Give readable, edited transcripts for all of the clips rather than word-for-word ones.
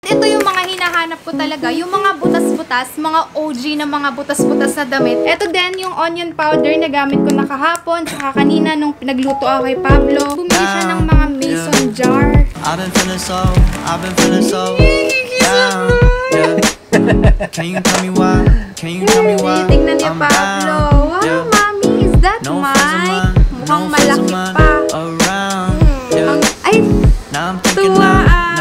Ito yung mga hinahanap ko talaga, yung mga butas-butas, mga OG na mga butas-butas na damit. Ito din yung onion powder na gamit ko na kahapon, tsaka kanina nung pinagluto ako kay Pablo. Bumili siya ng mga mason jar. I've been feeling so down. Can you tell me why? Tingnan niya Pablo. Wow, mommy, is that mine? Mukhang malaki pa. Ay, tuwa.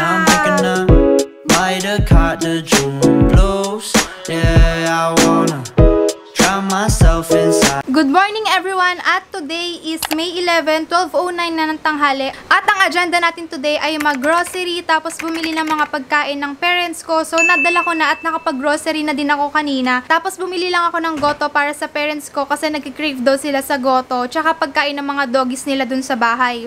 The June blues, yeah, I wanna drown myself inside. Good morning everyone! At today is May 11, 12:09 na ng tanghali. At ang agenda natin today ay mag-grocery tapos bumili ng mga pagkain ng parents ko. So nadala ko na at nakapag-grocery na din ako kanina. Tapos bumili lang ako ng goto para sa parents ko kasi nag-crave daw sila sa goto. Tsaka pagkain ng mga doggies nila dun sa bahay.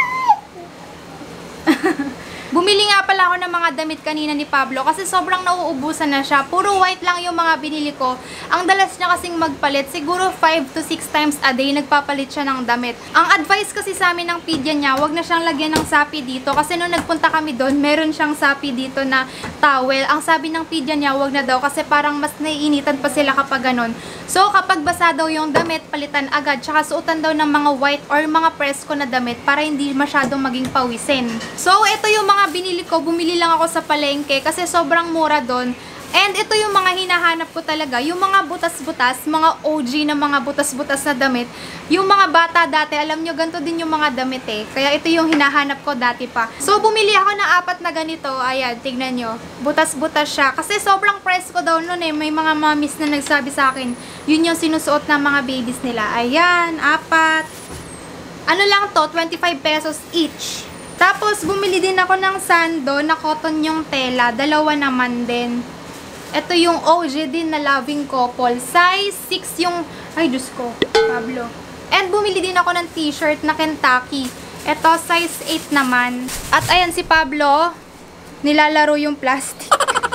Bumili nga pala ako ng mga damit kanina ni Pablo kasi sobrang nauubusan na siya. Puro white lang yung mga binili ko. Ang dalas niya kasing magpalit, siguro 5 to 6 times a day nagpapalit siya ng damit. Ang advice kasi sa amin ng pidya niya, wag na siyang lagyan ng sapi dito kasi nung nagpunta kami doon, meron siyang sapi dito na towel. Ang sabi ng pidya niya, wag na daw kasi parang mas naiinitan pa sila kapag ganon. So kapag basa daw yung damit, palitan agad. Tsaka suotan daw ng mga white or mga presko na damit para hindi masyadong maging pawisin. So ito yung mga binili ko, bumili lang ako sa palengke kasi sobrang mura doon. And ito yung mga hinahanap ko talaga, yung mga butas-butas, mga OG na mga butas-butas na damit. Yung mga bata dati, alam nyo, ganito din yung mga damit eh. Kaya ito yung hinahanap ko dati pa. So bumili ako ng 4 na ganito, ayan, tignan nyo. Butas-butas siya. Kasi sobrang presko daw nun eh. May mga mommies na nagsabi sa akin, yun yung sinusuot ng mga babies nila. Ayan, 4. Ano lang to, 25 pesos each. Tapos, bumili din ako ng sando na cotton yung tela. 2 naman din. Ito yung OG din na loving couple. Size 6 yung... Ay, Diyos ko. Pablo. And bumili din ako ng t-shirt na Kentucky. Ito, size 8 naman. At ayan si Pablo. Nilalaro yung plastic.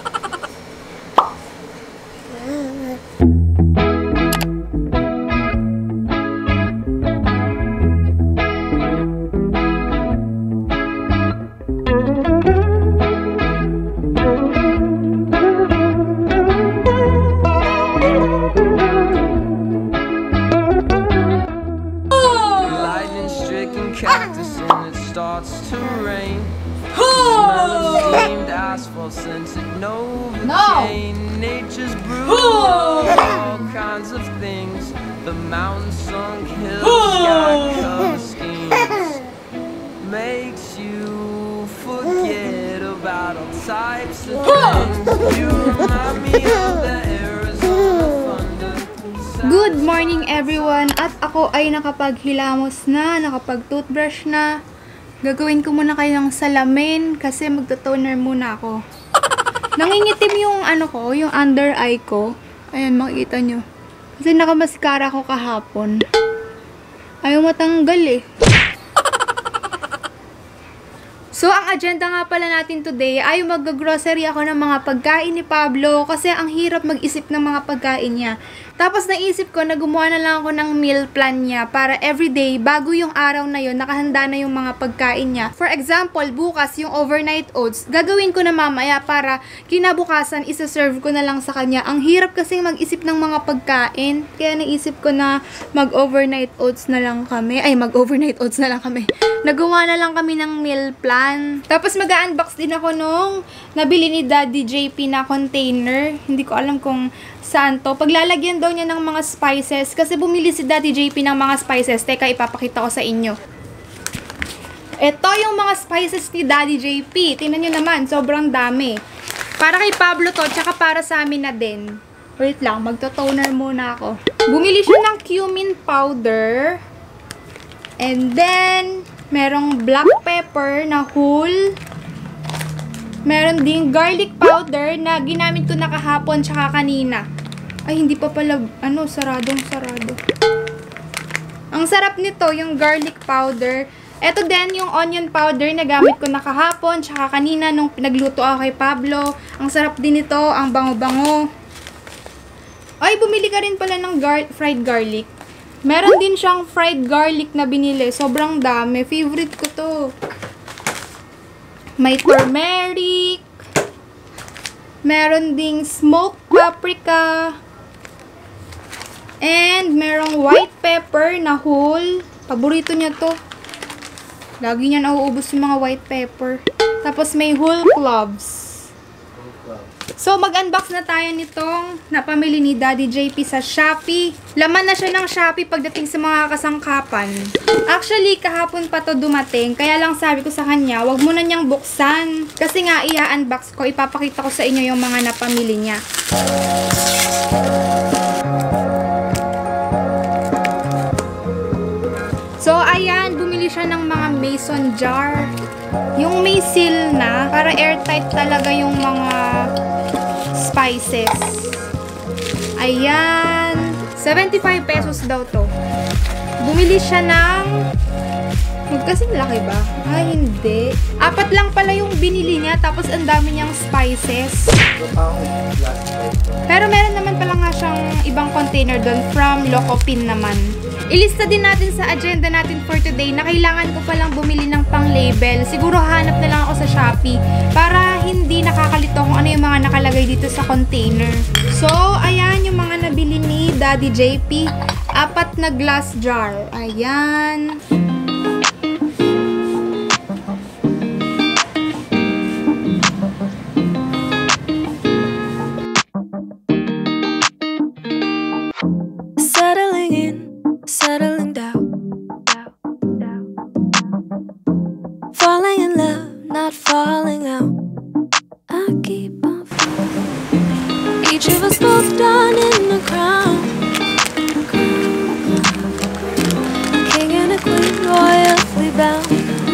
Starts to rain. Smell of steamed asphalt scented Novocaine. Nature's brewing all kinds of things. The mountain sunk hills, sky covered schemes. Makes you forget about all types of things. You remind me of the Arizona thunder. Good morning everyone! At ako ay nakapaghilamos na, nakapag-toothbrush na. Gagawin ko muna kayo ng salamin kasi magto-toner muna ako. Nangingitim yung ano ko, yung under eye ko. Ayan, makikita nyo. Kasi nakamaskara ko kahapon. Ayaw matanggal eh. So, ang agenda nga pala natin today ay mag-grocery ako ng mga pagkain ni Pablo kasi ang hirap mag-isip ng mga pagkain niya. Tapos naisip ko na gumawa na lang ako ng meal plan niya para everyday, bago yung araw na yun, nakahanda na yung mga pagkain niya. For example, bukas yung overnight oats, gagawin ko na mamaya para kinabukasan isa-serve ko na lang sa kanya. Ang hirap kasing mag-isip ng mga pagkain, kaya naisip ko na mag-overnight oats na lang kami. Nagawa na lang kami ng meal plan. Tapos mag-unbox din ako nung nabili ni Daddy JP na container. Hindi ko alam kung saan to. Paglalagyan daw niya ng mga spices. Kasi bumili si Daddy JP ng mga spices. Teka, ipapakita ko sa inyo. Ito yung mga spices ni Daddy JP. Tingnan nyo naman, sobrang dami. Para kay Pablo to, tsaka para sa amin na din. Wait lang, magto-toner muna ako. Bumili siya ng cumin powder. And then, merong black pepper na whole. Meron ding garlic powder na ginamit ko na kahapon tsaka kanina. Ay, hindi pa pala, sarado. Ang sarap nito, yung garlic powder. Ito din yung onion powder na gamit ko na kahapon tsaka kanina nung pinagluto ako kay Pablo. Ang sarap din nito, ang bango-bango. Ay, bumili ka rin pala ng fried garlic. Meron din siyang fried garlic na binili. Sobrang dami. Favorite ko to. May turmeric. Meron ding smoked paprika. And merong white pepper na whole. Paborito niya to. Lagi niya nauubos yung mga white pepper. Tapos may whole cloves. So, mag-unbox na tayo nitong napamili ni Daddy JP sa Shopee. Laman na siya ng Shopee pagdating sa mga kasangkapan. Actually, kahapon pa to dumating. Kaya lang sabi ko sa kanya, wag mo na niyang buksan. Kasi nga, i-unbox ko. Ipapakita ko sa inyo yung mga napamili niya. So, ayan, bumili siya ng mga mason jar. Yung may seal na, para airtight talaga yung mga spices. Ayan. 75 pesos daw to. Bumili siya ng... Magkasing laki ba? Ay, hindi. 4 lang pala yung binili niya, tapos ang dami niyang spices. Pero meron naman pala nga siyang ibang container doon from Locopin naman. Ilista din natin sa agenda natin for today na kailangan ko palang bumili ng pang-label. Siguro hanap na lang ako sa Shopee para hindi nakakalito kung ano yung mga nakalagay dito sa container. So, ayan yung mga nabili ni Daddy JP. 4 na glass jar. Ayan. Settling down. Falling in love, not falling out. I keep on falling. Each of us both done in the crown. King and a queen, royally bound.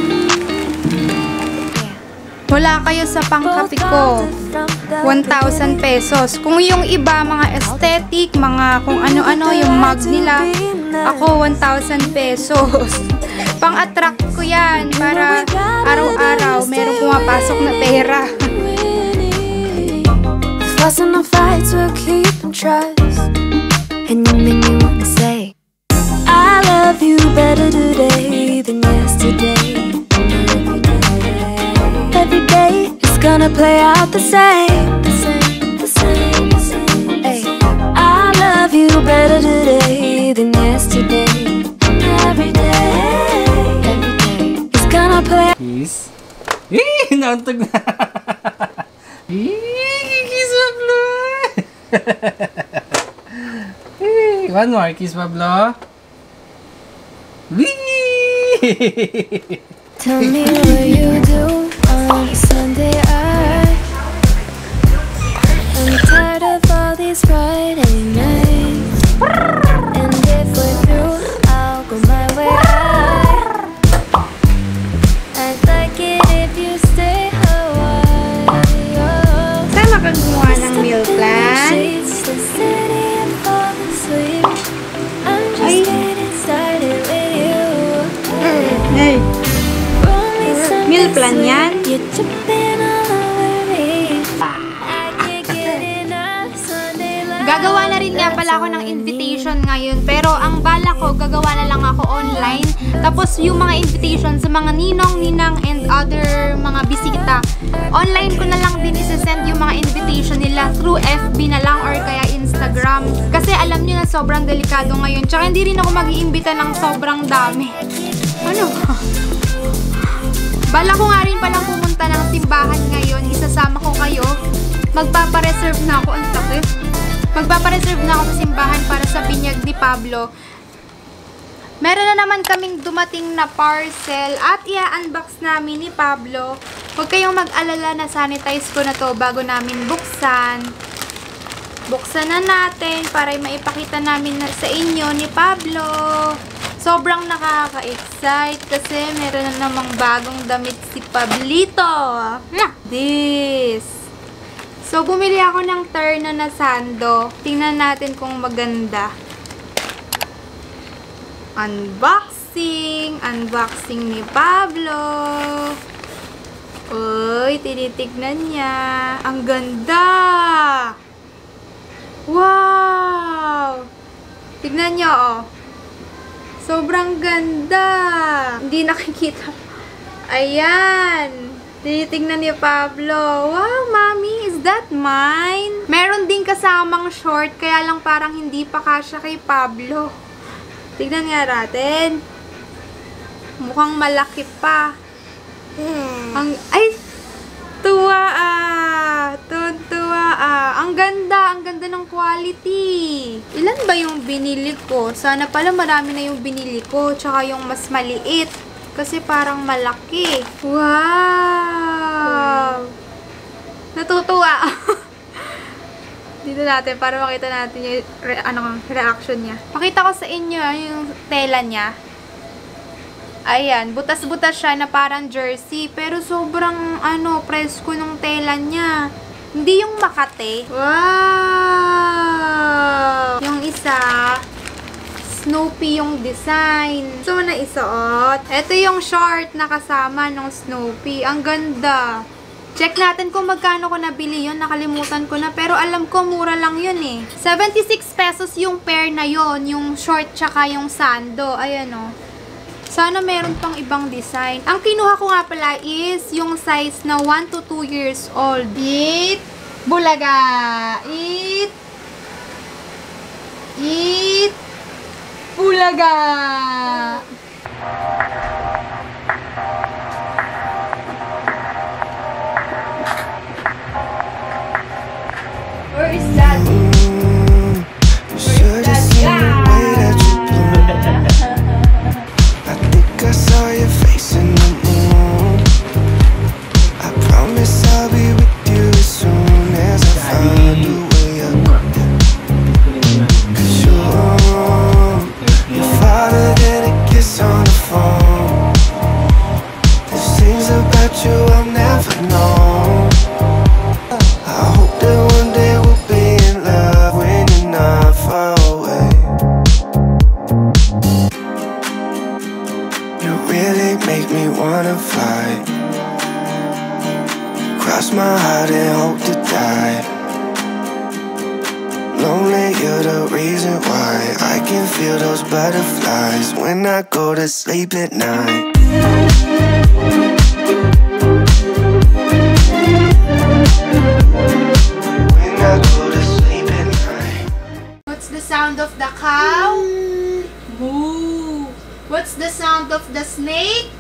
Wala kayo sa pangkapi ko. 1,000 pesos. Kung yung iba, mga aesthetic, mga kung ano-ano, yung mug nila, ako 1,000 pesos. Pang-attract ko yan para araw-araw merong pumapasok na pera. Fuss and the fights will keep and trust. And you make me wanna say I love you better today than yesterday. Every day is gonna play out the same, the same, the same, the same. Ay. I love you better today than yesterday. Every day is gonna play. Kiss. Nauntog na. Kiss Pablo. One more kiss Pablo. Tell me what you do on Sunday. I'm tired of all these Friday nights. And if we're through, I'll go my way. I'd like it if you stay a while. Saan makagawa ng meal plan? Sheets the city and fall asleep. I'm just getting started with you. Hey. Meal plan yan? Gagawa na rin nga pala ako ng invitation ngayon. Pero ang bala ko, gagawa na lang ako online. Tapos yung mga invitation sa mga ninong, ninang, and other mga bisita, online ko na lang din isasend yung mga invitation nila through FB na lang or kaya Instagram. Kasi alam nyo na sobrang delikado ngayon. Tsaka hindi rin ako mag-iimbita ng sobrang dami. Ano ba? Bala ko nga rin palang pumunta ng simbahan ngayon. Isasama ko kayo. Magpapareserve na ako. Ang sakit. Magpapareserve na ako sa simbahan para sa binyag ni Pablo. Meron na naman kaming dumating na parcel at i-unbox namin ni Pablo. Huwag kayong mag-alala na sanitize ko na to bago namin buksan. Buksan na natin para maipakita namin sa inyo ni Pablo. Sobrang nakaka-excite kasi meron na namang bagong damit si Pablito. This. So, bumili ako ng terno na sando. Tingnan natin kung maganda. Unboxing. Unboxing ni Pablo. Uy, tinitignan niya. Ang ganda! Wow! Tignan niyo, oh. Sobrang ganda. Hindi nakikita. Ayan. Tinitignan ni Pablo. Wow, mommy, is that not mine. Meron din kasamang short, kaya lang parang hindi pa kasya kay Pablo. Tignan nga natin. Mukhang malaki pa. Tuwa Ang ganda ng quality. Ilan ba yung binili ko? Sana pala marami na yung binili ko, tsaka yung mas maliit. Kasi parang malaki. Wow! Natutuwa. Dito natin, para makita natin yung reaction niya. Pakita ko sa inyo yung tela niya. Ayan, butas-butas siya na parang jersey. Pero sobrang, presko ng tela niya. Hindi yung makate. Wow! Yung isa, Snoopy yung design. So, naisuot. Ito yung short na kasama ng Snoopy. Ang ganda. Check natin kung magkano ko nabili yun. Nakalimutan ko na. Pero alam ko, mura lang yun eh. 76 pesos yung pair na yun. Yung short tsaka yung sando. Ayan o. Sana meron pang ibang design. Ang kinuha ko nga pala is yung size na 1 to 2 years old. Eat bulaga. Eat bulaga. Where is that? I saw your face in the moon. I promise I'll be with you as soon as I find a way up. 'Cause you're farther than a kiss on the phone. There's things about you I'll never know. I hope that one day we'll be in love when you're not far away. You really make me wanna fly, cross my heart and hope to die. Lonely, you're the reason why I can feel those butterflies when I go to sleep at night. When I go to sleep at night. What's the sound of the cow? Moo. What's the sound of the snake?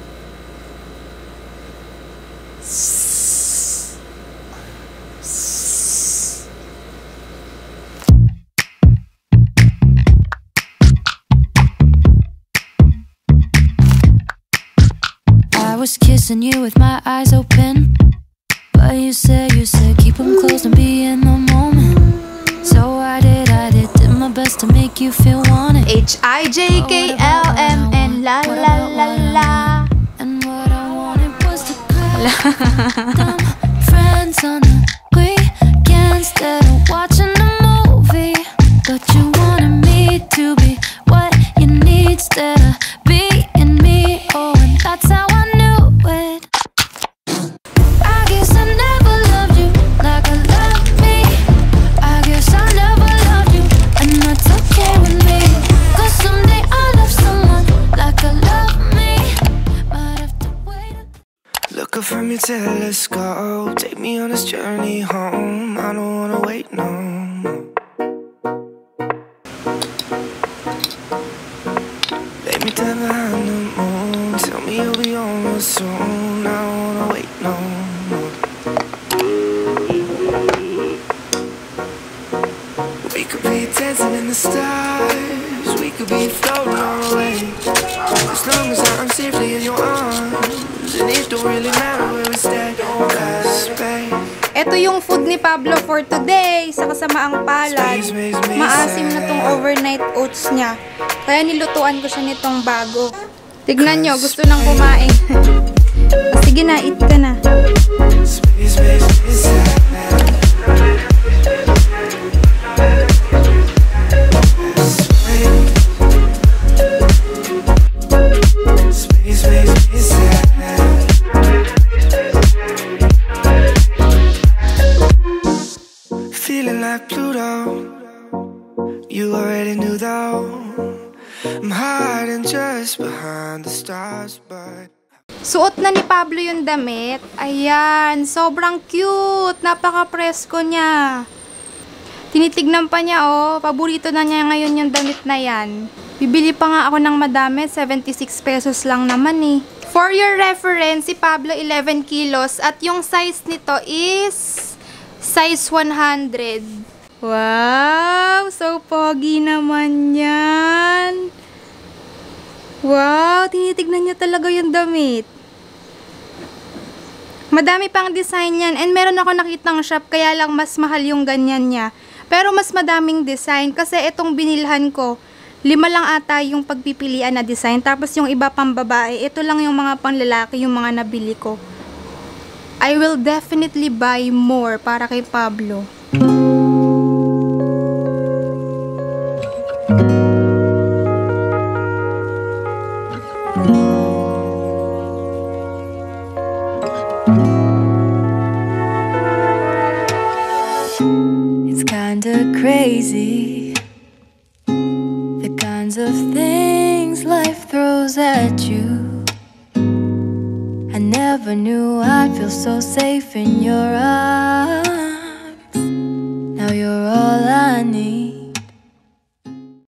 I was kissing you with my eyes open, but you said keep them closed and be in the moment. So I did my best to make you feel wanted. HIJKLMN la la la la. And what I wanted was to call them friends on the weekend instead of watching a movie. But you wanted me to be what you need instead of being me. Oh, and that's how I knew it. I guess I never loved you like I love me. I guess I never loved you, and that's okay with me. 'Cause someday I'll love someone like I love me. Might have to wait. Look up from your telescope, take me on this journey home. I don't wanna wait no more. Lay me down behind the moon, tell me you'll be on real soon. I don't wanna wait no more. We could be dancing in the stars, we could be floating on away. As long as I'm safely in your arms, and it don't really matter where we stay. 'Cause babe, Ito yung food ni Pablo for today sa kasamaang palad. Maasim na tong overnight oats niya. Kaya nilutuan ko siya nitong bago. Tignan nyo, gusto nang kumain. Sige na, eat ka na. space, space, space, feeling like Pluto. You already knew though. I'm hiding just behind the stars, but Suot na ni Pablo yung damit. Ayan, sobrang cute. Napaka-presko niya. Tinitignan pa niya, oh. Paborito na niya ngayon yung damit na yan. Bibili pa nga ako ng madami. 76 pesos lang naman eh. For your reference, si Pablo 11 kilos. At yung size nito is size 100. Wow! So pogi naman yan. Wow! Tinitignan niya talaga yung damit. Madami pang design yan. And meron ako nakitang shop, kaya lang mas mahal yung ganyan niya. Pero mas madaming design. Kasi itong binilhan ko, 5 lang ata yung pagpipilian na design. Tapos yung iba pang babae, ito lang yung mga panlalaki, yung mga nabili ko. I will definitely buy more para kay Pablo. It's kinda crazy, the kinds of things life throws at you. I never knew I'd feel so safe in your arms.